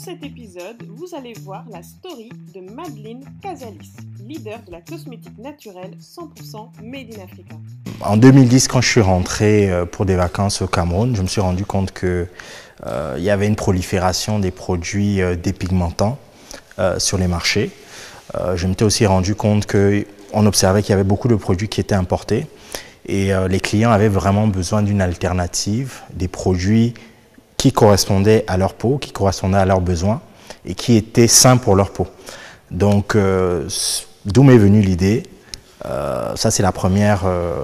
cet épisode, vous allez voir la story de Madeleine Casalis, leader de la cosmétique naturelle 100% Made in Africa. En 2010, quand je suis rentré pour des vacances au Cameroun, je me suis rendu compte qu'il y avait une prolifération des produits dépigmentants sur les marchés. Je m'étais aussi rendu compte qu'on observait qu'il y avait beaucoup de produits qui étaient importés et les clients avaient vraiment besoin d'une alternative, des produits qui correspondaient à leur peau, qui correspondaient à leurs besoins et qui étaient sains pour leur peau. Donc, d'où m'est venue l'idée. Ça, c'est la première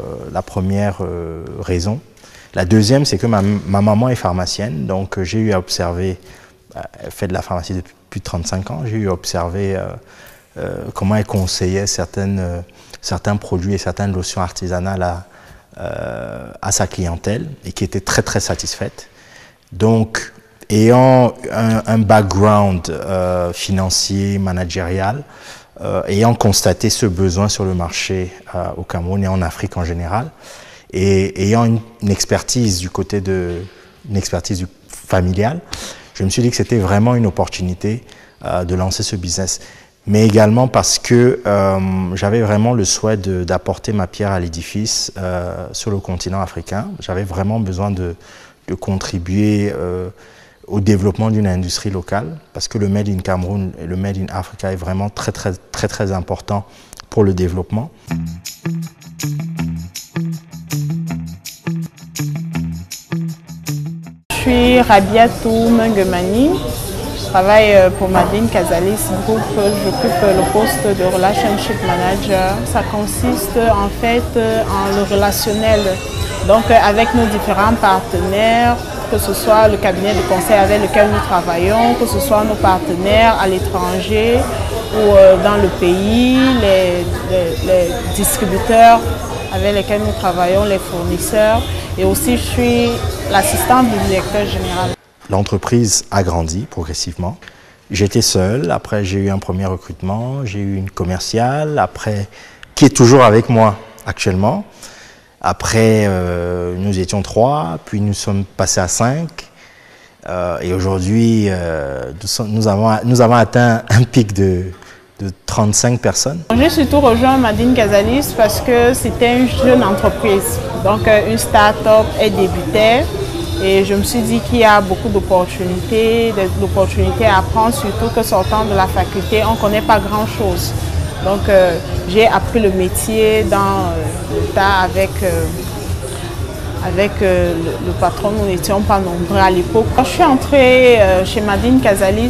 raison. La deuxième, c'est que ma maman est pharmacienne, donc j'ai eu à observer, elle fait de la pharmacie depuis plus de 35 ans, j'ai eu à observer comment elle conseillait certains produits et certaines lotions artisanales à sa clientèle et qui était très très satisfaite. Donc, ayant un background financier, managérial, ayant constaté ce besoin sur le marché au Cameroun et en Afrique en général, et ayant une expertise du côté une expertise familiale, je me suis dit que c'était vraiment une opportunité de lancer ce business. Mais également parce que j'avais vraiment le souhait d'apporter ma pierre à l'édifice sur le continent africain. J'avais vraiment besoin de contribuer au développement d'une industrie locale, parce que le Made in Cameroun et le Made in Africa est vraiment très important pour le développement. Je suis Rabiatou Mengemani, je travaille pour Madeleine Casalis Group, j'occupe le poste de Relationship Manager. Ça consiste en fait en le relationnel, donc avec nos différents partenaires, que ce soit le cabinet de conseil avec lequel nous travaillons, que ce soit nos partenaires à l'étranger ou dans le pays, les distributeurs avec lesquels nous travaillons, les fournisseurs, et aussi je suis l'assistante du directeur général. L'entreprise a grandi progressivement. J'étais seul, après j'ai eu un premier recrutement, j'ai eu une commerciale, après qui est toujours avec moi actuellement. Après, nous étions 3, puis nous sommes passés à 5. Et aujourd'hui, nous avons atteint un pic de 35 personnes. J'ai surtout rejoint Madeleine Casalis parce que c'était une jeune entreprise. Donc, une start-up, elle débutait. Et je me suis dit qu'il y a beaucoup d'opportunités à prendre, surtout que sortant de la faculté, on ne connaît pas grand-chose. Donc j'ai appris le métier dans le tas avec le patron, nous n'étions pas nombreux à l'époque. Je suis entrée chez Madeleine Casalis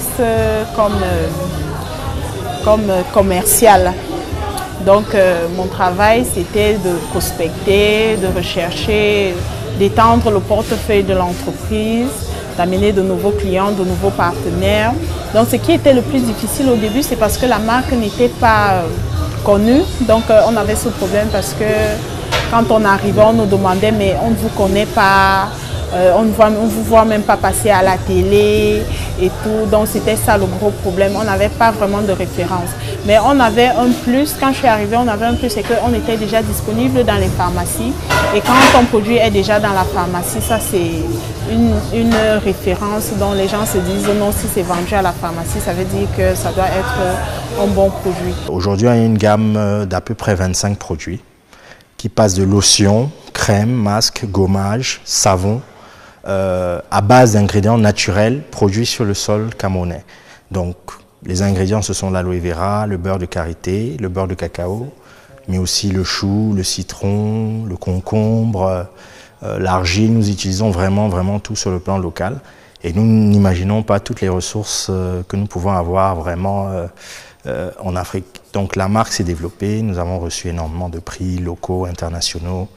comme commerciale. Donc mon travail c'était de prospecter, de rechercher, d'étendre le portefeuille de l'entreprise, d'amener de nouveaux clients, de nouveaux partenaires. Donc ce qui était le plus difficile au début, c'est parce que la marque n'était pas connue. Donc on avait ce problème parce que quand on arrivait, on nous demandait mais on ne vous connaît pas, on ne vous voit même pas passer à la télé et tout. Donc c'était ça le gros problème, on n'avait pas vraiment de référence. Mais on avait un plus, quand je suis arrivée, on avait un plus, c'est qu'on était déjà disponible dans les pharmacies. Et quand ton produit est déjà dans la pharmacie, ça c'est une référence dont les gens se disent non, si c'est vendu à la pharmacie, ça veut dire que ça doit être un bon produit. Aujourd'hui, il y a une gamme d'à peu près 25 produits qui passent de lotions, crèmes, masques, gommages, savons, à base d'ingrédients naturels produits sur le sol camerounais. Donc, les ingrédients, ce sont l'aloe vera, le beurre de karité, le beurre de cacao, mais aussi le chou, le citron, le concombre, l'argile. Nous utilisons vraiment tout sur le plan local. Et nous n'imaginons pas toutes les ressources que nous pouvons avoir vraiment en Afrique. Donc la marque s'est développée, nous avons reçu énormément de prix locaux, internationaux.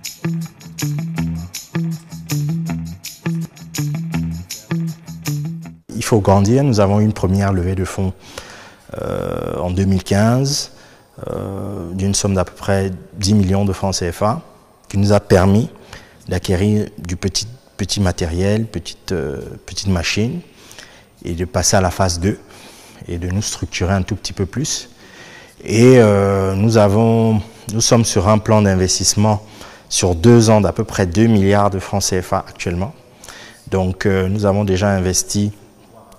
Il faut grandir. Nous avons eu une première levée de fonds en 2015 d'une somme d'à peu près 10 millions de francs CFA qui nous a permis d'acquérir du petit matériel, petite machine et de passer à la phase 2 et de nous structurer un tout petit peu plus. Et nous sommes sur un plan d'investissement sur 2 ans d'à peu près 2 milliards de francs CFA actuellement. Donc nous avons déjà investi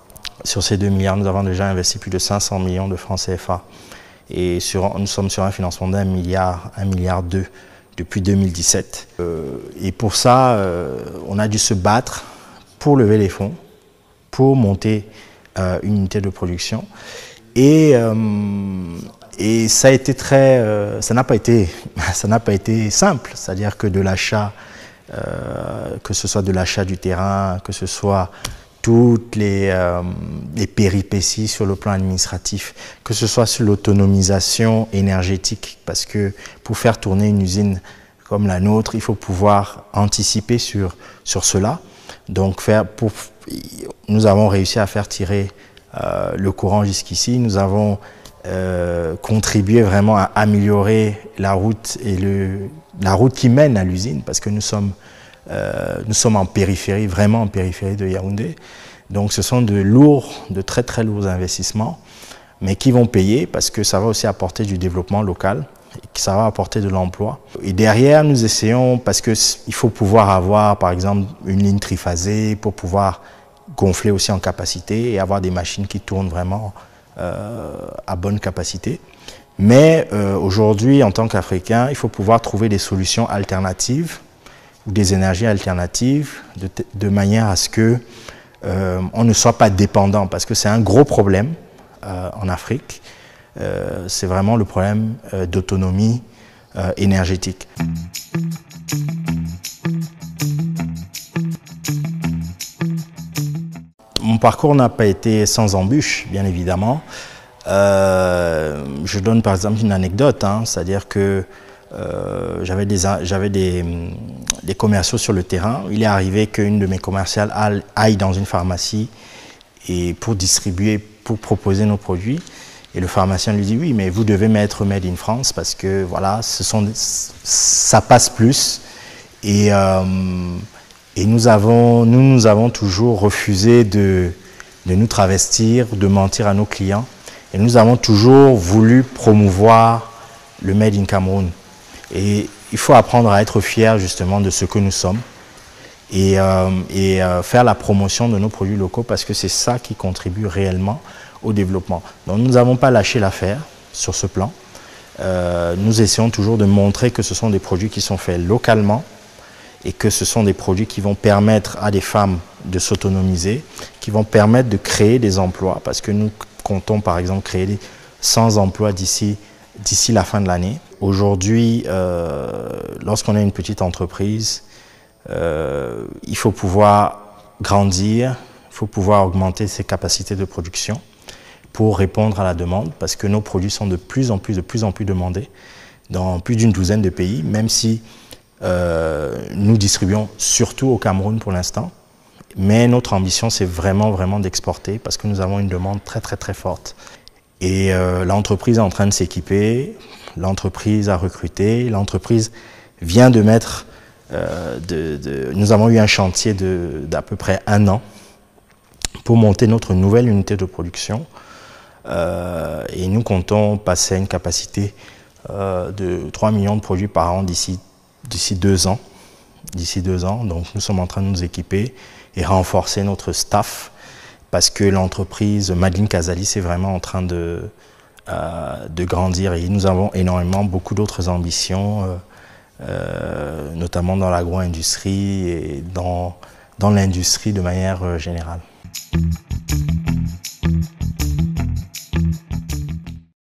Sur ces 2 milliards, nous avons déjà investi plus de 500 millions de francs CFA. Et nous sommes sur un financement d'1 milliard, 1,2 milliard depuis 2017. Et pour ça, on a dû se battre pour lever les fonds, pour monter une unité de production. Et ça a été ça n'a pas été simple. C'est-à-dire que de l'achat, que ce soit de l'achat du terrain, que ce soit toutes les péripéties sur le plan administratif, que ce soit sur l'autonomisation énergétique, parce que pour faire tourner une usine comme la nôtre, il faut pouvoir anticiper sur cela. Donc nous avons réussi à faire tirer le courant jusqu'ici. Nous avons contribué vraiment à améliorer la route et la route qui mène à l'usine, parce que nous sommes en périphérie, vraiment en périphérie de Yaoundé. Donc ce sont de très très lourds investissements, mais qui vont payer parce que ça va aussi apporter du développement local, et que ça va apporter de l'emploi. Et derrière, nous essayons, parce qu'il faut pouvoir avoir par exemple une ligne triphasée pour pouvoir gonfler aussi en capacité et avoir des machines qui tournent vraiment à bonne capacité. Mais aujourd'hui, en tant qu'Africain, il faut pouvoir trouver des solutions alternatives ou des énergies alternatives de manière à ce que on ne soit pas dépendant, parce que c'est un gros problème en Afrique. C'est vraiment le problème d'autonomie énergétique. Mon parcours n'a pas été sans embûches, bien évidemment. Je donne par exemple une anecdote, c'est-à-dire que j'avais des commerciaux sur le terrain. Il est arrivé qu'une de mes commerciales aille dans une pharmacie et pour distribuer, pour proposer nos produits. Et le pharmacien lui dit: oui, mais vous devez mettre Made in France parce que voilà, ça passe plus. Et nous avons toujours refusé de nous travestir, de mentir à nos clients. Et nous avons toujours voulu promouvoir le Made in Cameroun. Et il faut apprendre à être fier justement de ce que nous sommes et faire la promotion de nos produits locaux, parce que c'est ça qui contribue réellement au développement. Donc nous n'avons pas lâché l'affaire sur ce plan. Nous essayons toujours de montrer que ce sont des produits qui sont faits localement et que ce sont des produits qui vont permettre à des femmes de s'autonomiser, qui vont permettre de créer des emplois, parce que nous comptons par exemple créer 100 emplois d'ici la fin de l'année. Aujourd'hui, lorsqu'on a une petite entreprise, il faut pouvoir grandir, il faut pouvoir augmenter ses capacités de production pour répondre à la demande, parce que nos produits sont de plus en plus demandés dans plus d'une douzaine de pays, même si nous distribuons surtout au Cameroun pour l'instant. Mais notre ambition, c'est vraiment d'exporter, parce que nous avons une demande très forte. Et l'entreprise est en train de s'équiper, l'entreprise a recruté, l'entreprise vient de mettre... nous avons eu un chantier d'à peu près 1 an pour monter notre nouvelle unité de production. Et nous comptons passer à une capacité de 3 millions de produits par an d'ici 2 ans. D'ici 2 ans, donc nous sommes en train de nous équiper et renforcer notre staff, parce que l'entreprise Madeleine Casalis est vraiment en train de grandir, et nous avons beaucoup d'autres ambitions, notamment dans l'agro-industrie et dans l'industrie de manière générale.